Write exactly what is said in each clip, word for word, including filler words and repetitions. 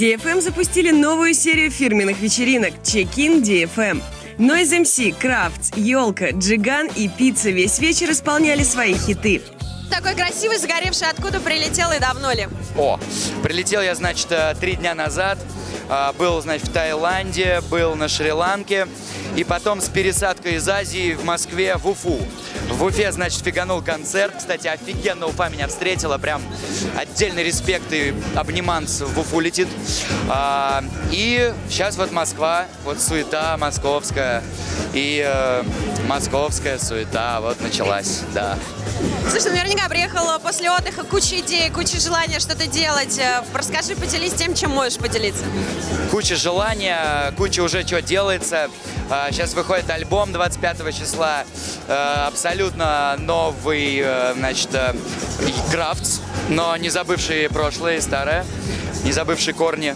ди эф эм запустили новую серию фирменных вечеринок «Check-in ди эф эм». Noise эм си, Крафтс, Ёлка, Джиган и Пицца весь вечер исполняли свои хиты. Такой красивый, загоревший, откуда прилетел и давно ли? О, прилетел я, значит, три дня назад. Был, значит, в Таиланде, был на Шри-Ланке. И потом с пересадкой из Азии в Москве в Уфу. В Уфе, значит, фиганул концерт. Кстати, офигенно Уфа меня встретила. Прям отдельный респект и обниманс в Уфу летит. А, и сейчас вот Москва, вот суета московская. И э, московская суета вот началась, да. Слушай, наверняка приехала после отдыха, куча идей, куча желания что-то делать. Расскажи, поделись тем, чем можешь поделиться. Куча желания, куча уже чего делается. Сейчас выходит альбом двадцать пятого числа. Абсолютно новый, значит, Крафтс, но не забывший прошлое и старое, не забывший корни.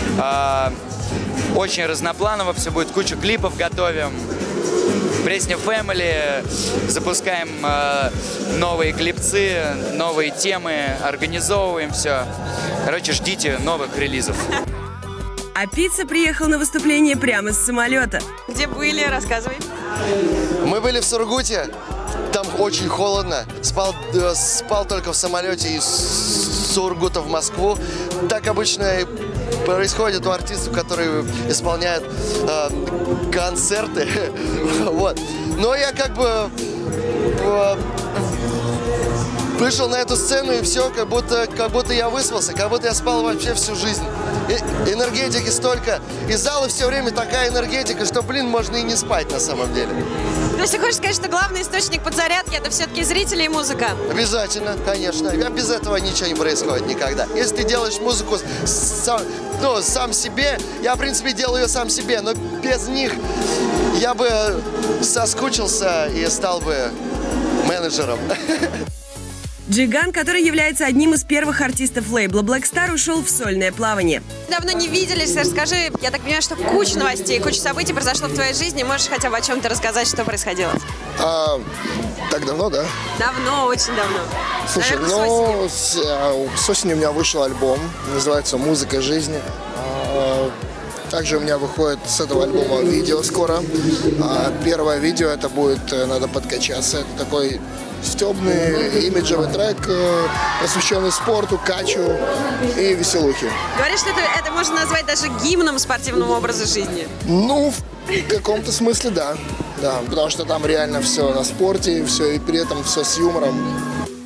Очень разнопланово все будет, кучу клипов готовим. Пресня Family, запускаем э, новые клипцы, новые темы, организовываем все. Короче, ждите новых релизов. А Пицца приехал на выступление прямо с самолета. Где были? Рассказывай. Мы были в Сургуте, там очень холодно. Спал, э, спал только в самолете из Сургута в Москву. Так обычно и происходит у артистов, которые исполняют э, концерты. Вот. Но я как бы э, вышел на эту сцену, и все, как будто, как будто я выспался, как будто я спал вообще всю жизнь. И, энергетики столько. Из зала все время такая энергетика, что, блин, можно и не спать на самом деле. То есть ты хочешь сказать, что главный источник подзарядки — это все-таки зрители и музыка? Обязательно, конечно. А без этого ничего не происходит никогда. Если ты делаешь музыку сам, ну, сам себе, я, в принципе, делаю ее сам себе, но без них я бы соскучился и стал бы менеджером. Джиган, который является одним из первых артистов лейбла Black Star, ушел в сольное плавание. Давно не виделись. Расскажи, я так понимаю, что куча новостей, куча событий произошло в твоей жизни. Можешь хотя бы о чем-то рассказать, что происходило? А, так давно, да? Давно, очень давно. Слушай, Наверное, ну, с, с осени у меня вышел альбом, называется «Музыка жизни». А, также у меня выходит с этого альбома видео скоро. А, первое видео это будет «Надо подкачаться». Это такой стебный имиджевый трек, посвященный спорту, качу и веселухе. Говоришь, что это, это можно назвать даже гимном спортивному образу жизни? Ну, в каком-то смысле, да. Да, потому что там реально все на спорте, все, и при этом все с юмором.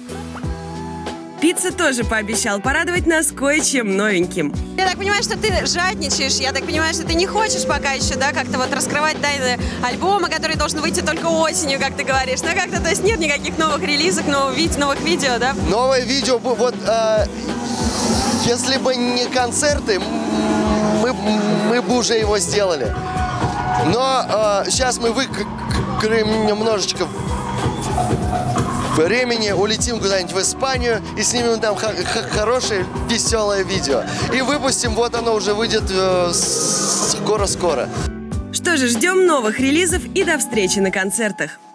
Пицца тоже пообещал порадовать нас кое-чем новеньким. Я так понимаю, что ты жадничаешь, я так понимаю, что ты не хочешь пока еще, да, как-то вот раскрывать тайны альбома, который должен выйти только осенью, как ты говоришь. Но как-то, то есть нет никаких новых релизов, новых, ви- новых видео, да? Новое видео, вот, э, если бы не концерты, мы, мы бы уже его сделали. Но э, сейчас мы выкроем немножечко времени, улетим куда-нибудь в Испанию и снимем там хорошее, веселое видео. И выпустим, вот оно уже выйдет э, скоро-скоро. Что же, ждем новых релизов и до встречи на концертах.